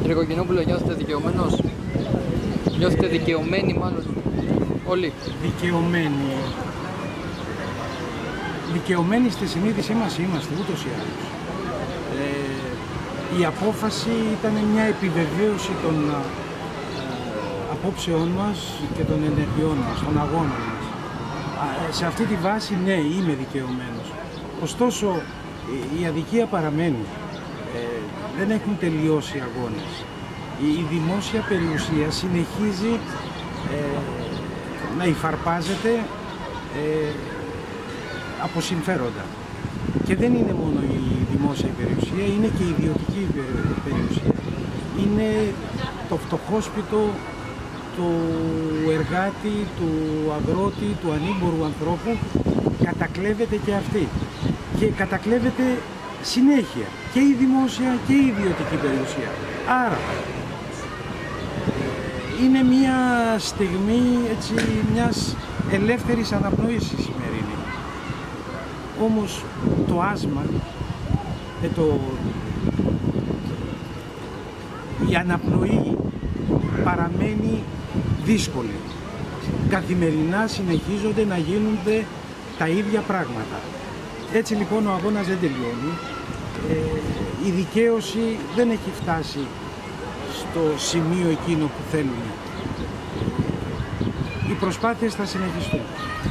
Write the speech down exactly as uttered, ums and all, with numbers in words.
Τρικοκοινόπουλο, νιώθετε δικαιωμένος? Νιώθετε δικαιωμένοι μάλλον όλοι? Δικαιωμένοι. Δικαιωμένοι στη συνείδησή μας είμαστε ούτως ή άλλως. Ε, η απόφαση ήταν μια επιβεβαίωση των ε, απόψεών μας και των ενεργειών μας, των αγώνων μας. Ε, σε αυτή τη βάση, ναι, είμαι δικαιωμένος. Ωστόσο, η αδικία παραμένει. Ε, δεν έχουν τελειώσει οι αγώνες. Η, η δημόσια περιουσία συνεχίζει ε, να υφαρπάζεται ε, από συμφέροντα. Και δεν είναι μόνο η δημόσια περιουσία, είναι και η ιδιωτική περιουσία. Είναι το φτωχόσπιτο του εργάτη, του αγρότη, του ανήμπορου ανθρώπου, κατακλέβεται και αυτή. Και κατακλέβεται συνέχεια και η δημόσια και η ιδιωτική περιουσία. Άρα, είναι μια στιγμή έτσι, μιας ελεύθερης αναπνοής η σημερινή. Όμως το άσμα, ε, το, η αναπνοή παραμένει δύσκολη. Καθημερινά συνεχίζονται να γίνονται τα ίδια πράγματα. Έτσι λοιπόν ο αγώνας δεν τελειώνει. Ε, η δικαίωση δεν έχει φτάσει στο σημείο εκείνο που θέλουμε. Οι προσπάθειες θα συνεχιστούν.